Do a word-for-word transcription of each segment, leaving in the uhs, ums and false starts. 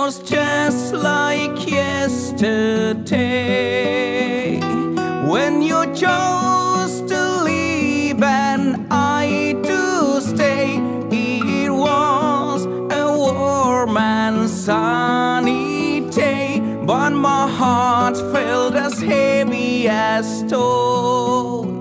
was just like yesterday when you chose to leave and I to stay. It was a warm and sunny day, but my heart felt as heavy as stone.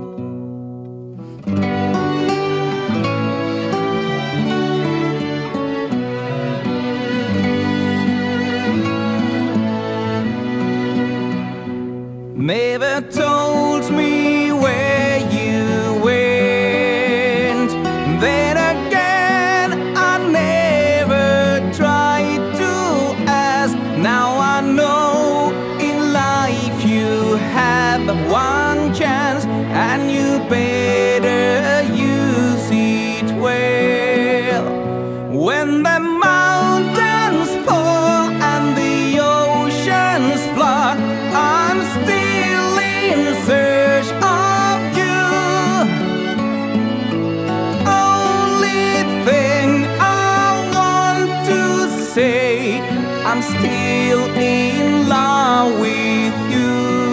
Never told me where you went. Then again, I never tried to ask. Now I know in life you have one chance, and you better use it well. When the mountains fall and the oceans flood, I'm still in search of you. Only thing I want to say, I'm still in love with you.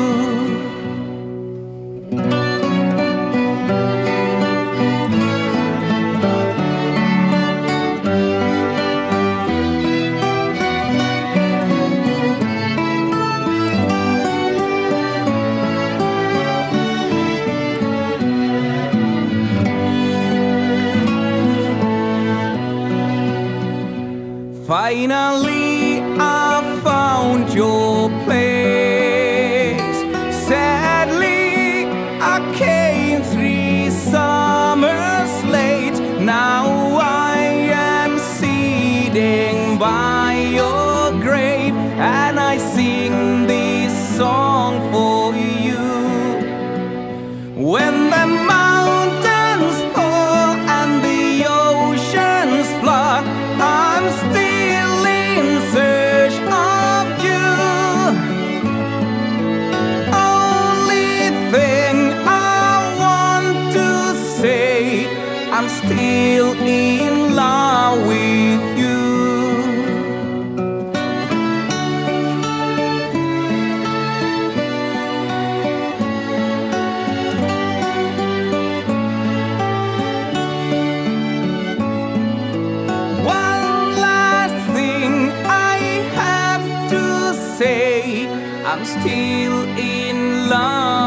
Finally, I found your place. Sadly, I came three summers late. Now I am sitting by your grave, and I sing this song for you. When the mountains fall and the oceans flood, I'm still search of you. Only thing I want to say, I'm still in love with you. Say I'm still in love.